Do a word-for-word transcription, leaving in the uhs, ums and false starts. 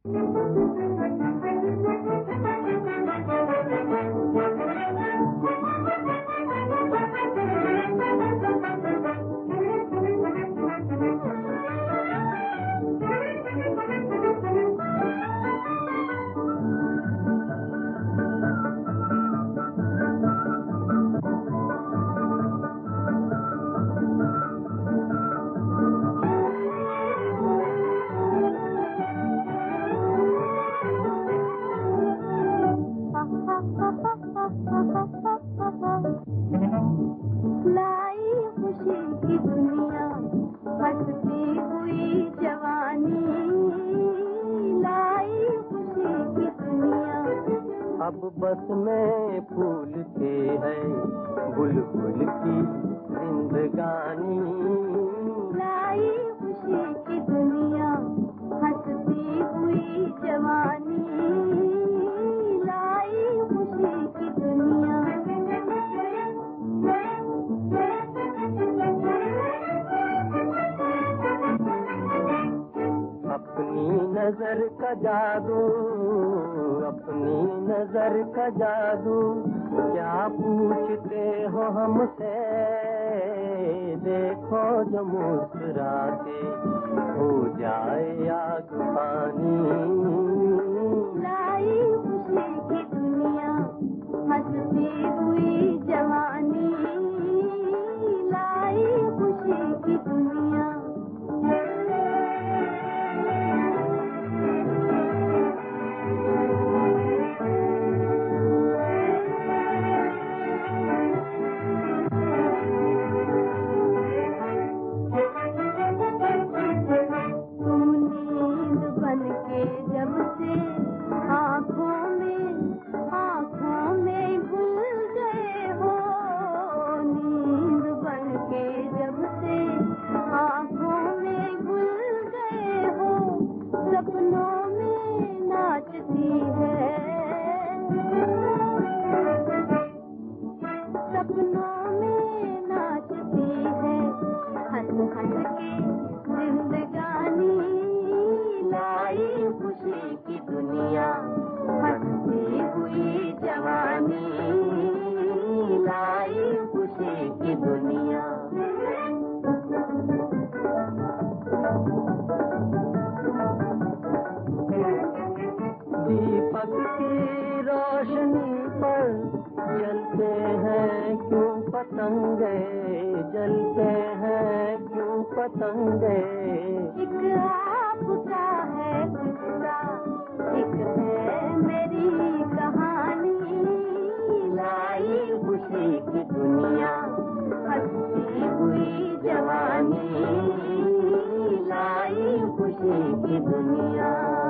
लाई खुशी की दुनिया, हंसती हुई जवानी, लाई खुशी की दुनिया। अब बस में फूल के है बुलबुल की जिंदगानी, लाई खुशी की दुनिया, हंसती हुई जवानी, लाई खुशी की दुनिया। अपनी नजर का जादू, अपनी नजर का जादू, क्या पूछते हो हमसे, देखो जो मुस्कुराते हो जाए आग पानी, लाई खुशी की दुनिया, हंसती हुई जवानी, लाई खुशी की दुनिया। जब से आँखों में आँखों में घुल गए हो, नींद बन के जब से आँखों में घुल गए हो, सपनों में नाचती है, सपनों में नाचती है, हंस हंस के जिंदगानी, लाई खुशी की दुनिया, हंसती हुई जवानी, लाई खुशी की दुनिया। दीपक की रोशनी पर जलते हैं क्यों पतंगे, जलते हैं क्यों पतंगे। एक आपका है किस्सा, एक है मेरी कहानी, लाई खुशी की दुनिया, हंसती हुई जवानी, लाई खुशी की दुनिया।